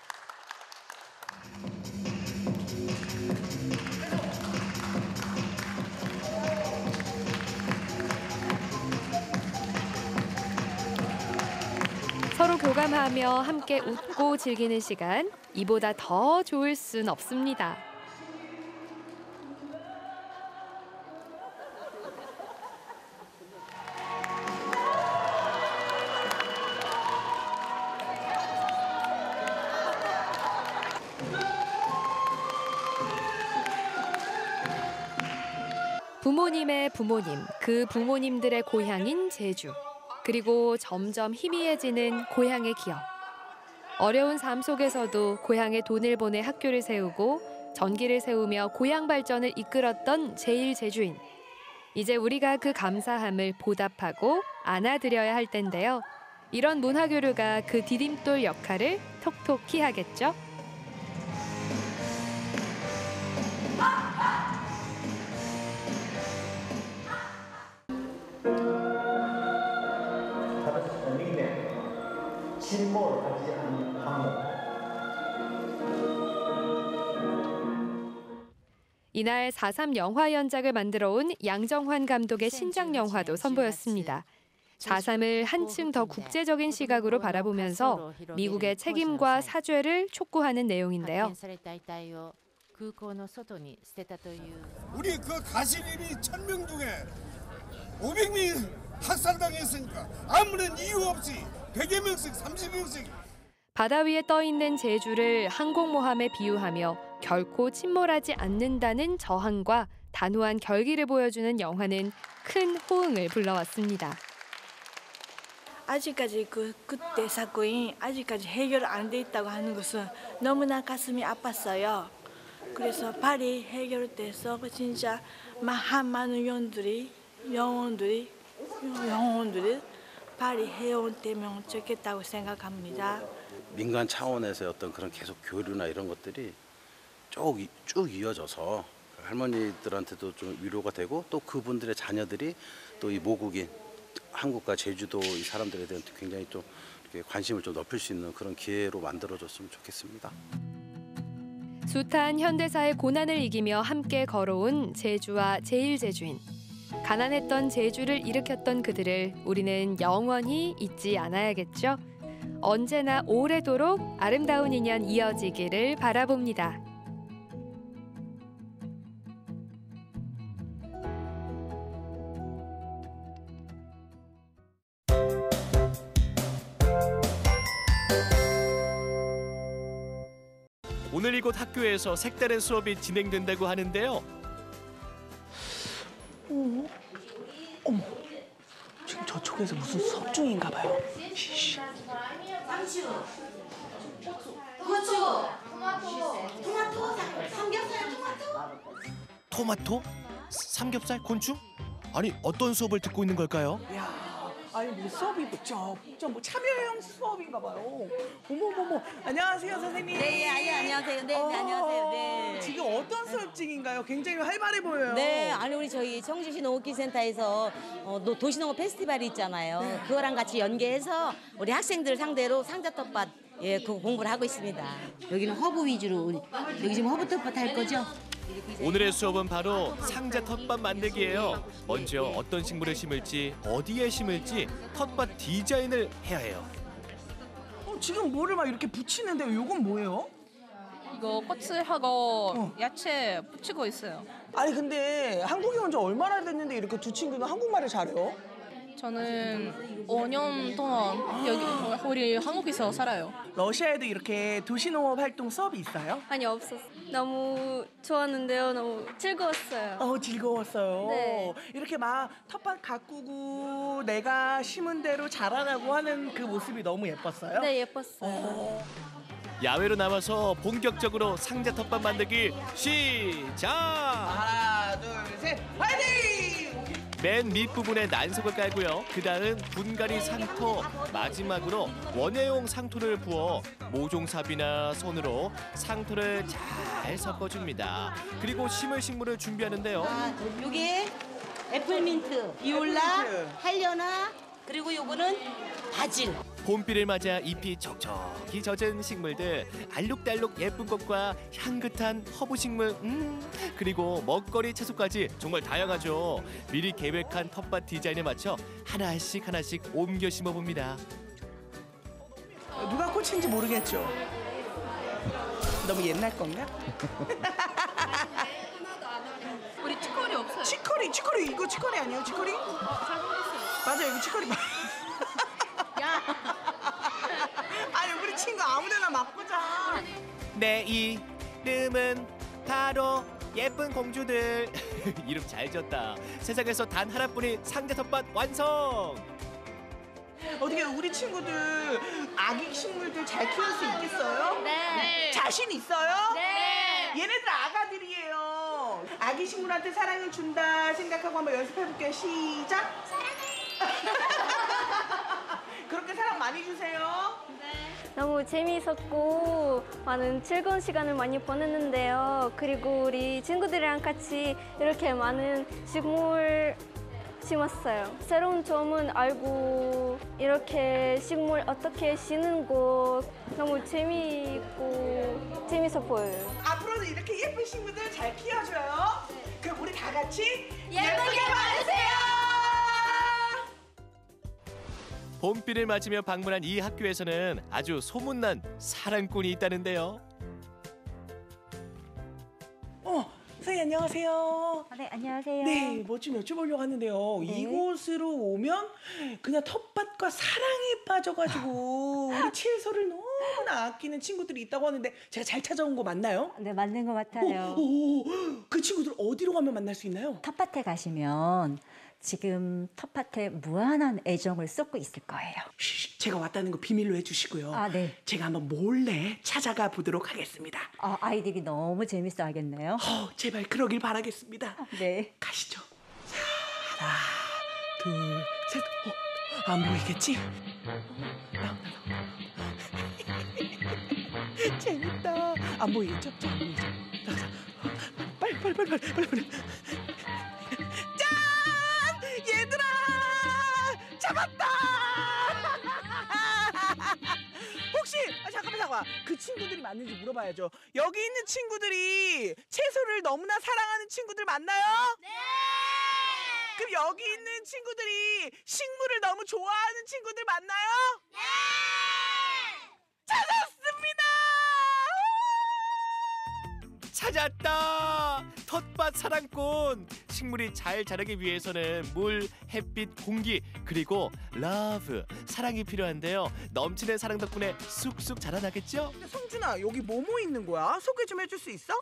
서로 교감하며 함께 웃고 즐기는 시간, 이보다 더 좋을 순 없습니다. 부모님의 부모님, 그 부모님들의 고향인 제주. 그리고 점점 희미해지는 고향의 기억. 어려운 삶 속에서도 고향에 돈을 보내 학교를 세우고 전기를 세우며 고향 발전을 이끌었던 제일 제주인. 이제 우리가 그 감사함을 보답하고 안아드려야 할 텐데요. 이런 문화교류가 그 디딤돌 역할을 톡톡히 하겠죠.
침몰하지 않는 항목.
이날 사삼 영화 연작을 만들어 온 양정환 감독의 신작 영화도 선보였습니다. 사삼을 한층 더 국제적인 시각으로 바라보면서 미국의 책임과 사죄를 촉구하는 내용인데요.
우리 그 가시림이 천 명 중에 오백 명이 학살당했으니까 아무런 이유 없이 백여 명씩 삼십 명씩.
바다 위에 떠 있는 제주를 항공모함에 비유하며 결코 침몰하지 않는다는 저항과 단호한 결기를 보여주는 영화는 큰 호응을 불러왔습니다.
아직까지 그 그때 사건이 아직까지 해결 안 돼 있다고 하는 것은 너무나 가슴이 아팠어요. 그래서 빨리 해결돼서 진짜 한 많은 영혼들이 영혼들이 영혼들이 빨리 해온되면 좋겠다고 생각합니다.
민간 차원에서의 어떤 그런 계속 교류나 이런 것들이 쭉, 쭉 이어져서 할머니들한테도 좀 위로가 되고 또 그분들의 자녀들이 또 이 모국인 한국과 제주도 이 사람들에 대한 굉장히 좀 이렇게 관심을 좀 넓힐 수 있는 그런 기회로 만들어줬으면 좋겠습니다.
숱한 현대사의 고난을 이기며 함께 걸어온 제주와 제일 제주인. 가난했던 제주를 일으켰던 그들을 우리는 영원히 잊지 않아야겠죠. 언제나 오래도록 아름다운 인연 이어지기를 바라봅니다.
오늘 이곳 학교에서 색다른 수업이 진행된다고 하는데요.
어, 어머, 지금 저쪽에서 무슨 수업 중인가 봐요. 쉬쉬.
상추, 고추, 토마토, 토마토, 삼겹살, 토마토.
토마토? 삼겹살? 곤충? 아니 어떤 수업을 듣고 있는 걸까요?
야, 아니 뭐 수업이 뭐죠? 뭐 참여형 수업인가 봐요. 어머머머, 안녕하세요 선생님.
네, 아니, 안녕하세요. 네,
어,
네, 안녕하세요. 네.
지금 어떤 수업 중인가요? 굉장히 활발해 보여요.
네, 아니 우리 저희 청주시 농업기센터에서 어, 노- 도시농업 페스티벌이 있잖아요.
네.
그거랑 같이 연계해서 우리 학생들 상대로 상자 텃밭 예, 그 공부를 하고 있습니다. 여기는 허브 위주로 우리 여기 지금 허브 텃밭 할 거죠?
오늘의 수업은 바로 상자 텃밭 만들기예요. 먼저 어떤 식물을 심을지 어디에 심을지 텃밭 디자인을 해야 해요.
어, 지금 뭐를 막 이렇게 붙이는데 이건 뭐예요?
이거 꽃을하고 야채 붙이고 있어요.
아니 근데 한국에 온 지 얼마나 됐는데 이렇게 두 친구는 한국말을 잘해요?
저는 오 년 동안 여기 우리 한국에서 살아요.
러시아에도 이렇게 도시농업 활동 수업이 있어요?
아니 없었어. 너무 좋았는데요. 너무 즐거웠어요.
어 즐거웠어요.
네.
이렇게 막 텃밭 가꾸고 내가 심은 대로 자라나고 하는 그 모습이 너무 예뻤어요?
네, 예뻤어요.
어.
야외로 나와서 본격적으로 상자 텃밭 만들기 시작!
하나 둘 셋 화이팅!
맨 밑부분에 난속을 깔고요. 그 다음 분갈이 상토, 마지막으로 원예용 상토를 부어 모종삽이나 손으로 상토를 잘 섞어줍니다. 그리고 심을 식물을 준비하는데요.
아, 요게 애플민트, 비올라, 할려나, 그리고 요거는 바질.
봄비를 맞아 잎이 촉촉히 젖은 식물들, 알록달록 예쁜 꽃과 향긋한 허브 식물, 음, 그리고 먹거리 채소까지 정말 다양하죠. 미리 계획한 텃밭 디자인에 맞춰 하나씩 하나씩 옮겨 심어봅니다.
누가 꽃인지 모르겠죠. 너무 옛날 건가?
우리 치커리 없어요.
치커리, 치커리 이거 치커리 아니에요? 치커리? 맞아요, 이거 치커리. 야, 아니 우리 친구 아무데나 막 보자.
내 이름은 바로 예쁜 공주들. 이름 잘 지었다. 세상에서 단 하나뿐인 상자 텃밭 완성.
어떻게 우리 친구들 아기 식물들 잘 키울 수 있겠어요?
네.
자신 있어요?
네.
얘네들 아가들이에요. 아기 식물한테 사랑을 준다 생각하고 한번 연습해볼게요. 시작. 그렇게 사랑 많이 주세요.
너무 재미있었고 많은 즐거운 시간을 많이 보냈는데요. 그리고 우리 친구들이랑 같이 이렇게 많은 식물 심었어요. 새로운 점은 알고 이렇게 식물 어떻게 심는 거 너무 재미있고 재밌어 보여요.
앞으로도 이렇게 예쁜 식물들 잘 키워줘요. 그럼 우리 다 같이
예쁘게
받으세요.
봄비를 맞으며 방문한 이 학교에서는 아주 소문난 사랑꾼이 있다는데요.
어, 선생님 안녕하세요.
네, 안녕하세요.
네, 뭐 좀 여쭤보려고 하는데요.
네.
이곳으로 오면 그냥 텃밭과 사랑에 빠져가지고 우리 채소를 너무나 아끼는 친구들이 있다고 하는데 제가 잘 찾아온 거 맞나요?
네, 맞는 것 같아요.
오, 오, 오, 그 친구들 어디로 가면 만날 수 있나요?
텃밭에 가시면 지금 텃밭에 무한한 애정을 쏟고 있을 거예요.
쉬, 제가 왔다는 거 비밀로 해주시고요.
아, 네.
제가 한번 몰래 찾아가 보도록 하겠습니다.
어, 아이들이 너무 재밌어 하겠네요.
어, 제발 그러길 바라겠습니다.
네.
가시죠. 자, 하나, 둘, 셋. 어, 안 보이겠지? 나온다, 나온다. 재밌다. 안 보이겠죠? 자, 안 보이죠? 나가자. 빨리, 빨리, 빨리, 빨리, 빨리, 빨리. 얘들아! 잡았다! 혹시 아, 잠깐만 잠깐만 그 친구들이 맞는지 물어봐야죠. 여기 있는 친구들이 채소를 너무나 사랑하는 친구들 맞나요? 네! 그럼 여기 있는 친구들이 식물을 너무 좋아하는 친구들 맞나요? 네! 찾았습니다!
찾았다! 텃밭 사랑꾼! 식물이 잘 자라기 위해서는 물, 햇빛, 공기, 그리고 러브, 사랑이 필요한데요. 넘치는 사랑 덕분에 쑥쑥 자라나겠죠?
근데 성준아 여기 뭐뭐 있는 거야? 소개 좀 해줄 수 있어?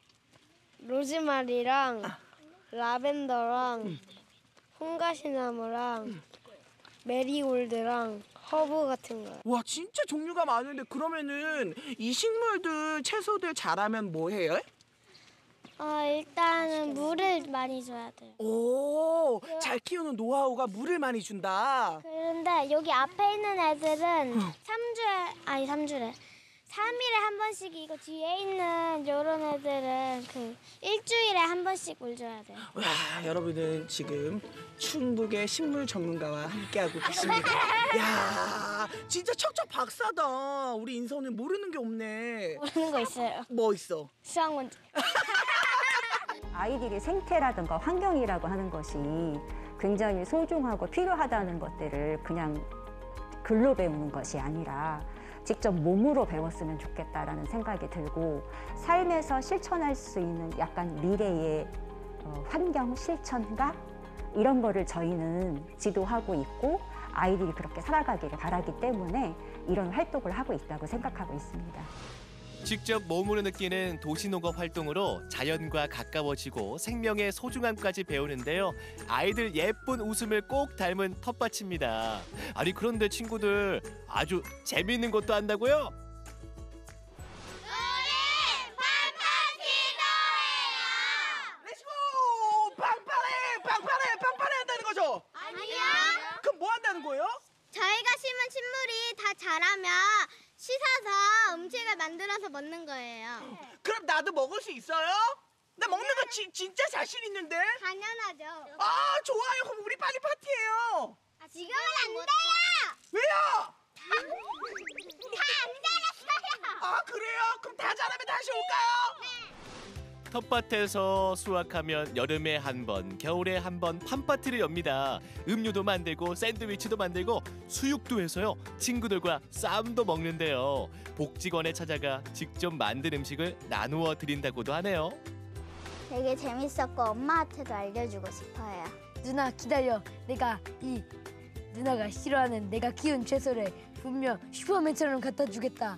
로즈마리랑
아.
라벤더랑
응.
홍가시나무랑 메리골드랑 허브 같은 거.
와 진짜 종류가 많은데 그러면은 이 식물들 채소들 자라면 뭐 해요?
어, 일단은 물을 많이 줘야 돼요.
오, 잘 키우는 노하우가 물을 많이 준다.
그런데 여기 앞에 있는 애들은 삼 주에 아니 삼 주래. 삼 일에 한 번씩이고 뒤에 있는 요런 애들은 그 일주일에 한 번씩 물 줘야 돼요.
와, 여러분은 지금 충북의 식물 전문가와 함께하고 계십니다. 야, 진짜 척척 박사다. 우리 인선은 모르는 게 없네.
모르는 거 있어요.
뭐 있어?
수학 문제.
아이들이 생태라든가 환경이라고 하는 것이 굉장히 소중하고 필요하다는 것들을 그냥 글로 배우는 것이 아니라 직접 몸으로 배웠으면 좋겠다라는 생각이 들고 삶에서 실천할 수 있는 약간 미래의 어, 환경 실천가 이런 거를 저희는 지도하고 있고 아이들이 그렇게 살아가기를 바라기 때문에 이런 활동을 하고 있다고 생각하고 있습니다.
직접 몸으로 느끼는 도시농업 활동으로 자연과 가까워지고 생명의 소중함까지 배우는데요. 아이들 예쁜 웃음을 꼭 닮은 텃밭입니다. 아니 그런데 친구들 아주 재미있는 것도 한다고요?
렛츠고! 빵빠레! 빵빠레! 빵빠레 한다!
저희가 심은 식물이 다 자라면 씻어서 음식을 만들어서 먹는 거예요.
그럼 나도 먹을 수 있어요? 나 먹는 거 지, 진짜 자신 있는데.
당연하죠.
아 좋아요. 그럼 우리 빨리 파티해요.
아, 지금은 안 돼요.
왜요?
다 안 자랐어요.
아 그래요? 그럼 다 자라면 다시 올까요?
텃밭에서 수확하면 여름에 한 번, 겨울에 한 번 팜파티를 엽니다. 음료도 만들고 샌드위치도 만들고 수육도 해서요. 친구들과 쌈도 먹는데요. 복지관에 찾아가 직접 만든 음식을 나누어 드린다고도 하네요.
되게 재밌었고 엄마한테도 알려주고 싶어요.
누나 기다려. 내가 이 누나가 싫어하는 내가 키운 채소를 분명 슈퍼맨처럼 갖다 주겠다.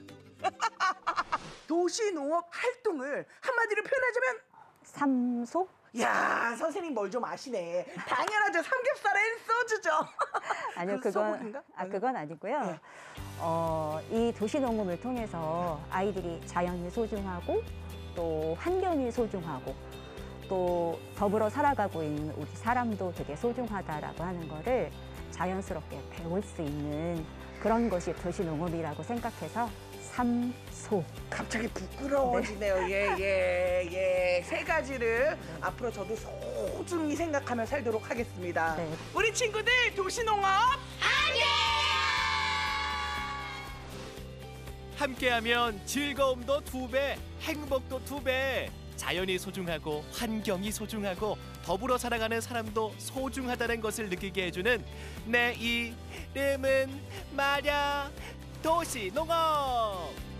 도시농업 활동을 한마디로 표현하자면
삼소?
야 선생님 뭘 좀 아시네. 당연하죠. 삼겹살엔 소주죠.
아니요,
그
그건
소고기인가?
아 그건 아니고요.
네.
어, 이 도시농업을 통해서 아이들이 자연이 소중하고 또 환경이 소중하고 또 더불어 살아가고 있는 우리 사람도 되게 소중하다라고 하는 거를 자연스럽게 배울 수 있는 그런 것이 도시농업이라고 생각해서 삼소.
갑자기 부끄러워지네요. 예, 예, 예. 세 가지를 앞으로 저도 소중히 생각하며 살도록 하겠습니다.
네.
우리 친구들 도시농업
함께하면 즐거움도 두 배, 행복도 두 배. 자연이 소중하고 환경이 소중하고 더불어 살아가는 사람도 소중하다는 것을 느끼게 해주는 내 이름은 말야 도시농업.